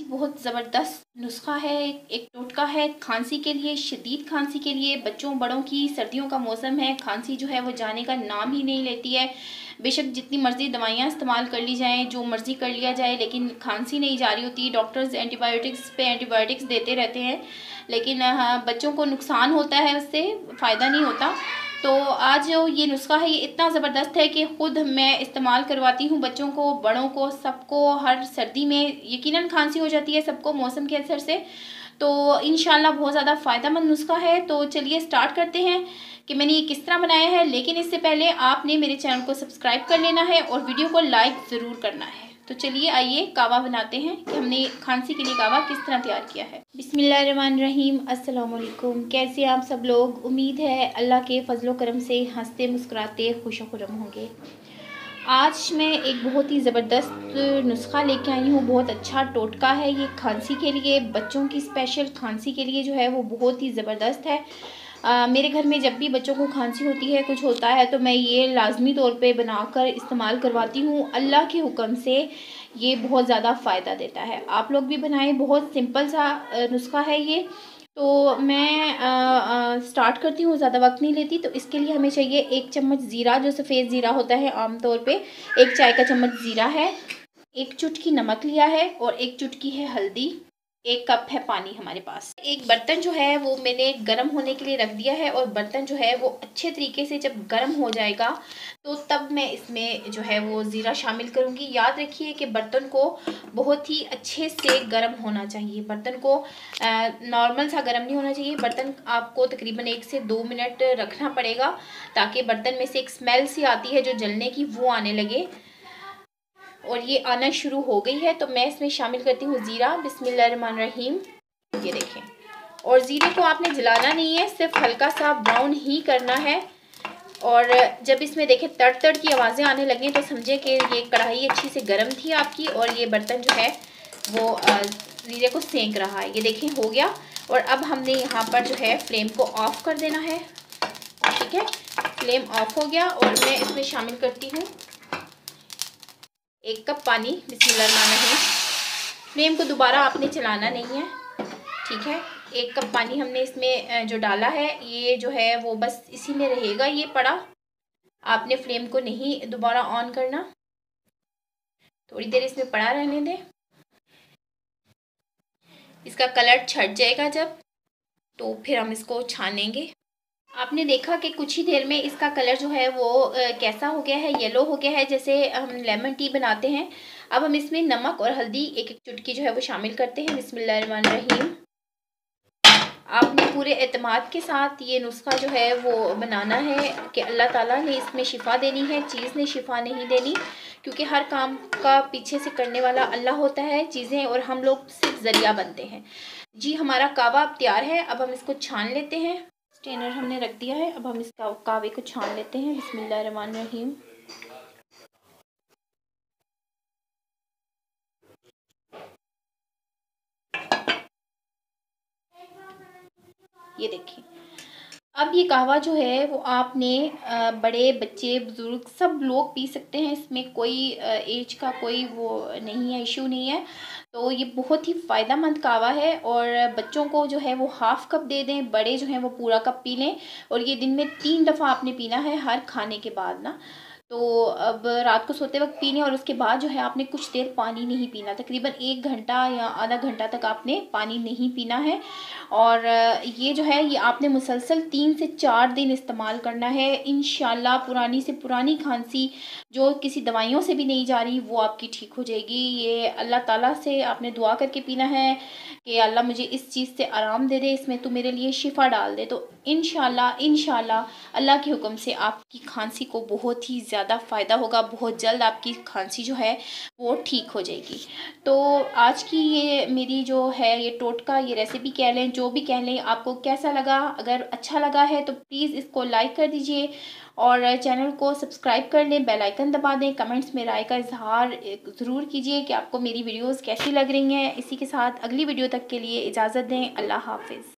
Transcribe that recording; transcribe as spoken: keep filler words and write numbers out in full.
बहुत ज़बरदस्त नुस्खा है, एक टोटका है खांसी के लिए, शदीद खांसी के लिए। बच्चों बड़ों की, सर्दियों का मौसम है, खांसी जो है वो जाने का नाम ही नहीं लेती है। बेशक जितनी मर्ज़ी दवाइयाँ इस्तेमाल कर ली जाएं, जो मर्ज़ी कर लिया जाए, लेकिन खांसी नहीं जा रही होती। डॉक्टर्स एंटीबायोटिक्स पे एंटीबायोटिक्स देते रहते हैं, लेकिन हाँ, बच्चों को नुकसान होता है, उससे फ़ायदा नहीं होता। तो आज जो ये नुस्खा है ये इतना ज़बरदस्त है कि ख़ुद मैं इस्तेमाल करवाती हूँ बच्चों को, बड़ों को, सबको। हर सर्दी में यकीनन खांसी हो जाती है सबको मौसम के असर से, तो इंशाल्लाह बहुत ज़्यादा फ़ायदेमंद नुस्खा है। तो चलिए स्टार्ट करते हैं कि मैंने ये किस तरह बनाया है। लेकिन इससे पहले आपने मेरे चैनल को सब्सक्राइब कर लेना है और वीडियो को लाइक ज़रूर करना है। तो चलिए आइए कावा बनाते हैं कि हमने खांसी के लिए कावा किस तरह तैयार किया है। बिस्मिल्लाहिर्रहमानिर्रहीम, अस्सलाम वालेकुम। कैसे आप सब लोग? उम्मीद है अल्लाह के फजलो करम से हंसते मुस्कुराते खुश खुरम होंगे। आज मैं एक बहुत ही ज़बरदस्त नुस्खा लेके आई हूँ, बहुत अच्छा टोटका है ये खांसी के लिए, बच्चों की स्पेशल खांसी के लिए जो है वो बहुत ही ज़बरदस्त है। आ, मेरे घर में जब भी बच्चों को खांसी होती है, कुछ होता है, तो मैं ये लाजमी तौर पे बनाकर इस्तेमाल करवाती हूँ। अल्लाह के हुक्म से ये बहुत ज़्यादा फ़ायदा देता है। आप लोग भी बनाएं, बहुत सिंपल सा नुस्खा है ये। तो मैं आ, आ, स्टार्ट करती हूँ, ज़्यादा वक्त नहीं लेती। तो इसके लिए हमें चाहिए एक चम्मच ज़ीरा, जो सफ़ेद ज़ीरा होता है आम तौर पे, एक चाय का चम्मच ज़ीरा है, एक चुटकी नमक लिया है और एक चुटकी है हल्दी, एक कप है पानी हमारे पास। एक बर्तन जो है वो मैंने गर्म होने के लिए रख दिया है और बर्तन जो है वो अच्छे तरीके से जब गर्म हो जाएगा तो तब मैं इसमें जो है वो ज़ीरा शामिल करूँगी। याद रखिए कि बर्तन को बहुत ही अच्छे से गर्म होना चाहिए, बर्तन को नॉर्मल सा गर्म नहीं होना चाहिए। बर्तन आपको तकरीबन एक से दो मिनट रखना पड़ेगा ताकि बर्तन में से एक स्मेल सी आती है जो जलने की, वो आने लगे। और ये आना शुरू हो गई है तो मैं इसमें शामिल करती हूँ ज़ीरा। बिस्मिल्लाहिर्रहमानिर्रहीम, ये देखें। और ज़ीरे को आपने जलाना नहीं है, सिर्फ हल्का सा ब्राउन ही करना है। और जब इसमें देखें तड़ तड़ की आवाज़ें आने लगें तो समझे कि ये कढ़ाई अच्छी से गर्म थी आपकी और ये बर्तन जो है वो ज़ीरे को सेंक रहा है। ये देखें हो गया। और अब हमने यहाँ पर जो है फ्लेम को ऑफ़ कर देना है। ठीक है, फ्लेम ऑफ हो गया और मैं इसमें शामिल करती हूँ एक कप पानी। बिस्मिल्लाहिर्रहमानिर्रहीम। फ्लेम को दोबारा आपने चलाना नहीं है, ठीक है। एक कप पानी हमने इसमें जो डाला है, ये जो है वो बस इसी में रहेगा ये पड़ा, आपने फ्लेम को नहीं दोबारा ऑन करना। थोड़ी देर इसमें पड़ा रहने दें, इसका कलर छट जाएगा जब, तो फिर हम इसको छानेंगे। आपने देखा कि कुछ ही देर में इसका कलर जो है वो आ, कैसा हो गया है, येलो हो गया है, जैसे हम लेमन टी बनाते हैं। अब हम इसमें नमक और हल्दी एक एक चुटकी जो है वो शामिल करते हैं। बिस्मिल्लाहिर्रहमानिर्रहीम। आपने पूरे एतमाद के साथ ये नुस्खा जो है वो बनाना है कि अल्लाह ताला ने इसमें शिफा देनी है, चीज़ ने शिफा नहीं देनी, क्योंकि हर काम का पीछे से करने वाला अल्लाह होता है चीज़ें, और हम लोग सिर्फ ज़रिया बनते हैं। जी, हमारा कावा अब तैयार है। अब हम इसको छान लेते हैं। स्ट्रेनर हमने रख दिया है, अब हम इस कावे को छान लेते हैं। बिस्मिल्लाहिर्रहमानिर्रहीम। ये देखिए, अब ये कहवा जो है वो आपने बड़े बच्चे बुज़ुर्ग सब लोग पी सकते हैं। इसमें कोई एज का कोई वो नहीं है, इशू नहीं है। तो ये बहुत ही फ़ायदेमंद कावा है। और बच्चों को जो है वो हाफ़ कप दे दें, बड़े जो हैं वो पूरा कप पी लें। और ये दिन में तीन दफ़ा आपने पीना है हर खाने के बाद ना। तो अब रात को सोते वक्त पीने, और उसके बाद जो है आपने कुछ देर पानी नहीं पीना, तकरीबन एक घंटा या आधा घंटा तक आपने पानी नहीं पीना है। और ये जो है ये आपने मुसलसल तीन से चार दिन इस्तेमाल करना है। इंशाल्लाह पुरानी से पुरानी खांसी जो किसी दवाइयों से भी नहीं जा रही वो आपकी ठीक हो जाएगी। ये अल्लाह ताला से आपने दुआ करके पीना है कि अल्लाह मुझे इस चीज़ से आराम दे दे, इसमें तो मेरे लिए शिफा डाल दे। तो इंशाल्लाह इंशाल्लाह अल्लाह के हुक्म से आपकी खांसी को बहुत ही ज़्यादा फ़ायदा होगा, बहुत जल्द आपकी खांसी जो है वो ठीक हो जाएगी। तो आज की ये मेरी जो है ये टोटका, ये रेसिपी कह लें, जो भी कह लें, आपको कैसा लगा? अगर अच्छा लगा है तो प्लीज़ इसको लाइक कर दीजिए और चैनल को सब्सक्राइब कर लें, बेल आइकन दबा दें। कमेंट्स में राय का इजहार ज़रूर कीजिए कि आपको मेरी वीडियोस कैसी लग रही हैं। इसी के साथ अगली वीडियो तक के लिए इजाज़त दें। अल्लाह हाफ़िज़।